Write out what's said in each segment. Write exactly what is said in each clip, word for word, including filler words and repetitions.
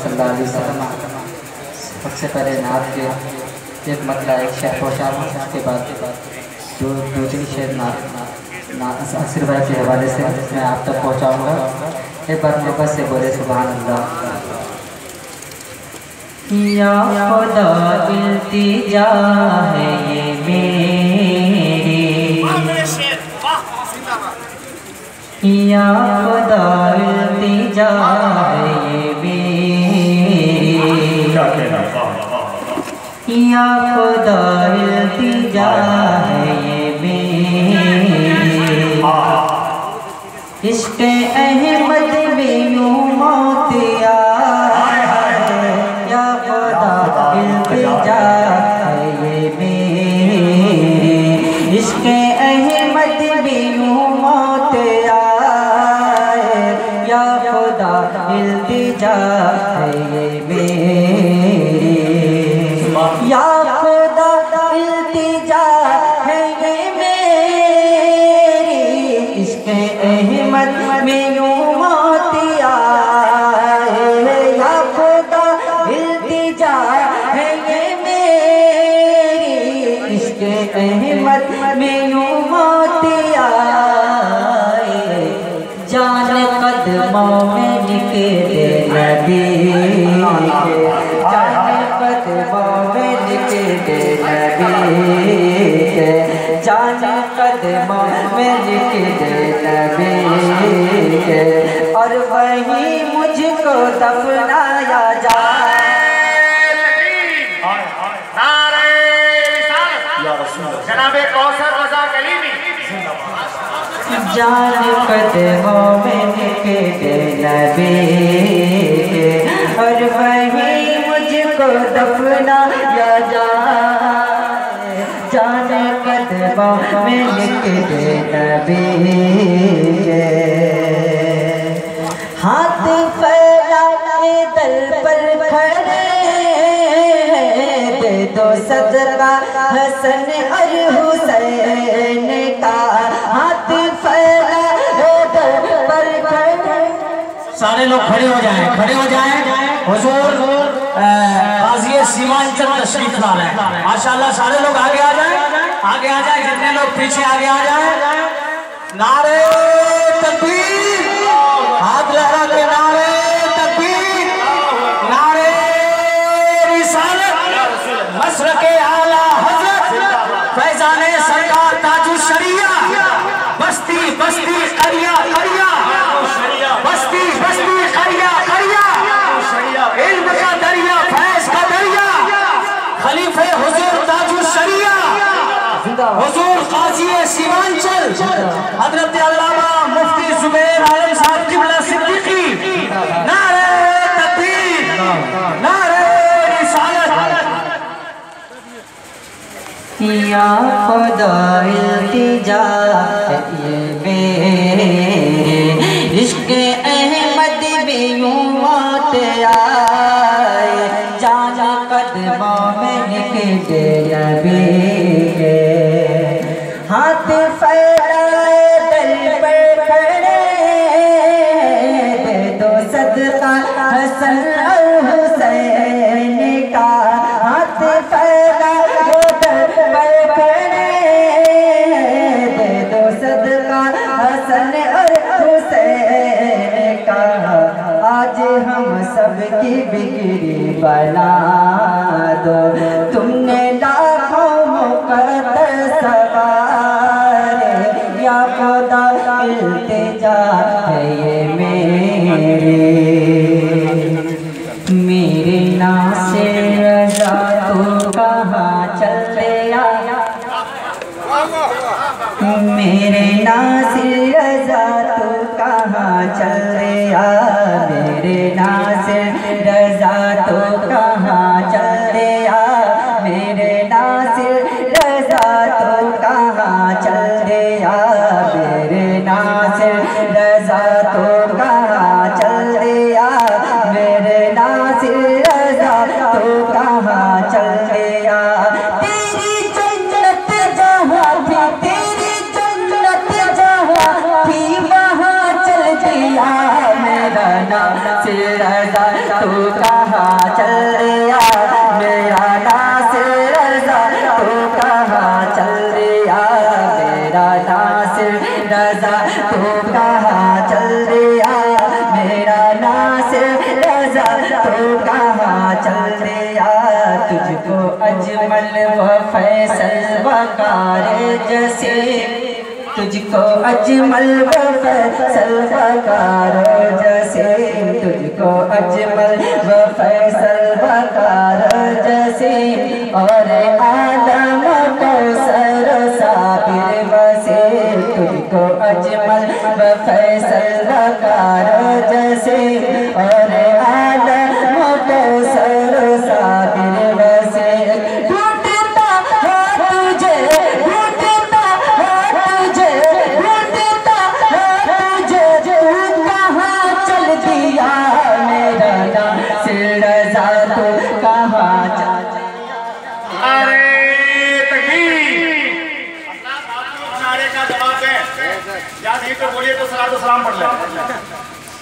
सल्लल्लाहु अलैहि वसल्लम। सबसे पहले नात के एक मतला एक शेर पहुँचाऊँ, उसके बाद जो दो तीन शेर नात आसिर भाई के हवाले से मैं आप तक पहुँचाऊँगा। एक बार मोहब्बत से बोले सुभान अल्लाह। या खुदा इल्तिजा है ये मेरी, या खुदा इल्तिजा है ये मेरी, या खुदा इल्तिजा है ये मेरी। इश्क़ अहमद में यूं मौत आए, या खुदा इल्तिजा है ये मेरी। इश्क़ अहमद में यूं मौत आए, या खुदा इल्तिजा है ये मेरी। या खुदा इल्तिजा है ये मेरी, इश्क़ अहमद में यूं मौत आए, या खुदा इल्तिजा है ये मेरी। इश्क़ अहमद में यूं मौत आए, जान कदमों में निकले नबी के, जान कदमों में निकले नबी के, जान कदमों में निकले नबी के। और वहीं मुझको दफनाया जाए, जनाबे कौसर रज़ा कलीमी। जान कदमों में निकले नबी के, और वहीं मुझको दफनाया जाए। जान कदमों में निकले नबी के, हाथ फैलाए दल पर खड़े, दे दो सदका हसन और हुसैन का। हाथ फैलाए दल पर खड़े, सारे लोग खड़े हो जाएं, खड़े हो जाएं। हुजूर काज़ी सीमांचल तशरीफ ला रहे हैं। माशाअल्लाह सारे लोग आगे आ जाएं, आगे आ जाएं। जितने लोग पीछे आगे आ जाएं। नारे तकबीर, हाथ लहरा के नारे तकबीर, नारे रिसालत, मसरके आला हज़रत फैज़ाने सरकार ताजुल शरिया। बस्ती बस्ती करिया करिया, बस्ती बस्ती करिया करिया, इल्म का दरिया फैज़ का दरिया, खलीफे हुजूर ताजुल शरिया, हुजूर काज़ी सीमांचल हज़रत अल्लामा मुफ्ती ज़ुबैर आलम साहब क़िबला सिद्दीक़ी। नारे तकबीर, नारे रिसालत। या खुदा इल्तिजा है ये मेरी, इश्क़ अहमद में यूं मौत आए। जान कदमों में निकले नबी के, हाथ फैलाए दल पर खड़े, दे दो सदका हसन और हुसैन का। हाथ फैलाए दल पर खड़े, दे दो सदका हसन और हुसैन का। आज हम सबकी बिगड़ी बना दो, तुमने लाखों मुक़द्दर सवार। या खुदा इल्तिजा है ये मेरी, मेरे नासिर रज़ा तू कहाँ चल गया। मेरे नासिर रज़ा तू कहाँ चल गया, मेरे नासिर रज़ा तू कहाँ चल गया, मेरे नासिर रज़ा तू कहाँ चल गया, मेरे नासिर रज़ा तू कहाँ चल गया, मेरे नासिर रज़ा तू कहाँ चल गया। तेरी जन्नत जहाँ थी, तेरी जन्नत जहाँ थी, वहाँ चल गया मेरा नासिर रज़ा तू कहाँ चल दिया, मेरा नासिर रज़ा तू कहाँ चल दिया, मेरा नासिर रज़ा तू कहाँ चल दिया, मेरा नासिर रज़ा तू कहाँ चल दिया। तुझको अजमल व फैसल वकार जैसे, तुझको अजमल व फैसल वकार जैसे, तुझको अजमल व फैसल वकार जैसे, और आदम को सर साबिर बसे, तुझको अजमल व फैसल वकार जैसे, और आदम को सर साबिर बसे। ढूंढता है तुझे, ढूंढता है तुझे, ढूंढता है तुझे, तू कहाँ चल दिया, मेरा नासिर रज़ा तू कहाँ चल दिया। अरे तकबीर, नारे का जवाब दे, या नहीं तो बोलिए तो सलातो सलाम पढ़ ले।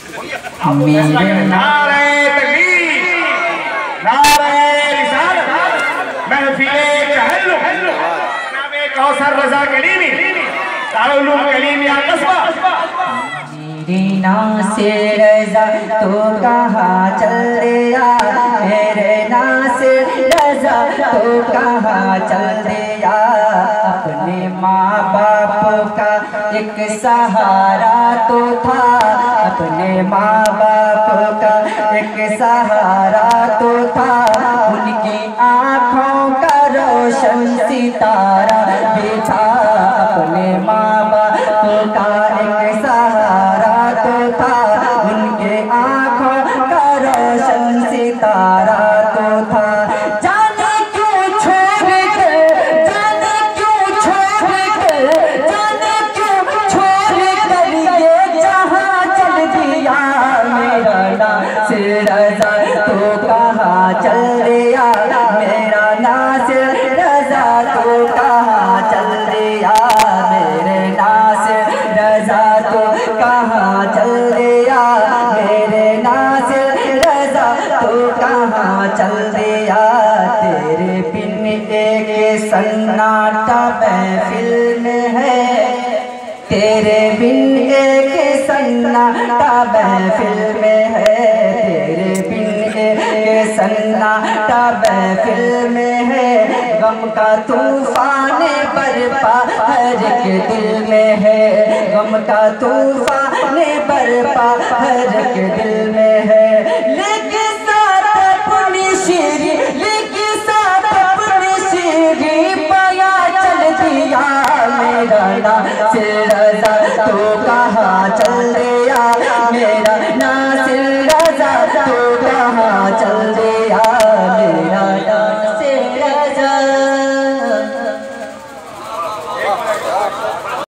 मेरे नारे तकबीर, नारे रिसालत, महफिले कहल्लु, जनाबे कौसर रज़ा कलीमी, दारुल उलूम कलीमिया कस्बा। मेरे नासिर रज़ा तू कहाँ चल दिया, मेरे नासिर रज़ा तू कहाँ चल दिया। अपने माँ बाप का एक सहारा तो था, अपने माँ बाप का एक सहारा तो था, उनकी आँखों का रोशन सितारा भी था। अपने माँ बाप का एक सहारा तो था, उनके आँखों का रोशन सितारा तो था। जाने क्यों छोड़ कर, जाने क्यों छोड़ कर, जाने क्यों छोड़ कर ये जहाँ चल दिया, मेरा नासिर रज़ा तू कहाँ चल दिया, मेरा नासिर रज़ा तू कहाँ चल दिया, मेरे नासिर रज़ा तू कहाँ चल दिया, मेरे नासिर रज़ा तू कहाँ चल दिया। तेरे बिन एक सन्नाटा महफिल में है, तेरे बिन एक सन्नाटा महफिल में है, तेरे बिन एक सन्नाटा महफिल में है। गम का तूफान बरपा हर एक दिल में है, गम का तूफान बरपा हर एक दिल में है।